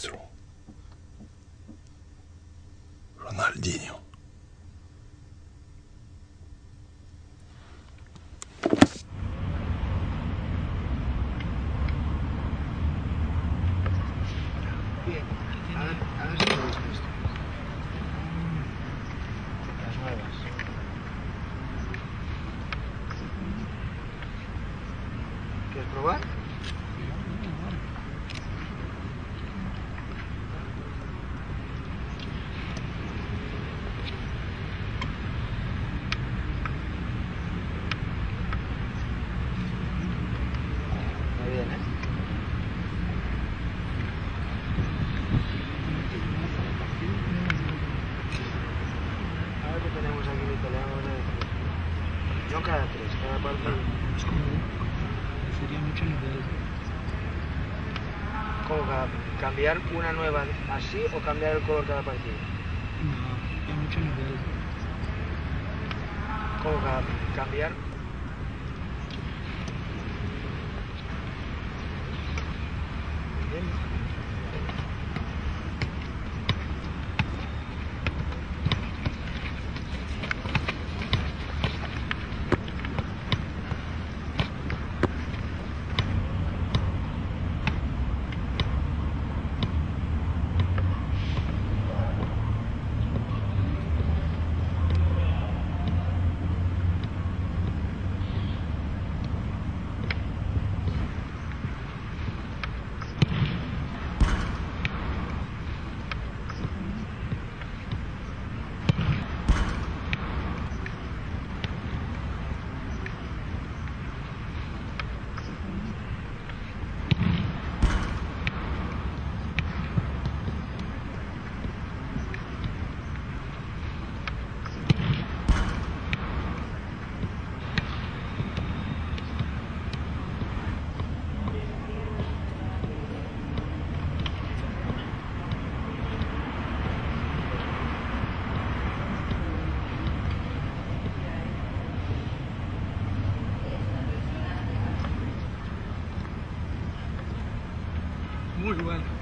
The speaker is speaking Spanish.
maestro, Ronaldinho. Bien, a ver si me gusta esto. Las nuevas. ¿Quieres probar? Muy bien, ¿eh? A ver qué tenemos aquí de italiano. Yo cada tres, cada partido. Es como sería mucho nivel. ¿Cómo cambiar una nueva así o cambiar el color cada partido? No, hay mucho nivel. ¿Cómo cambiar? Bien. Muy bueno.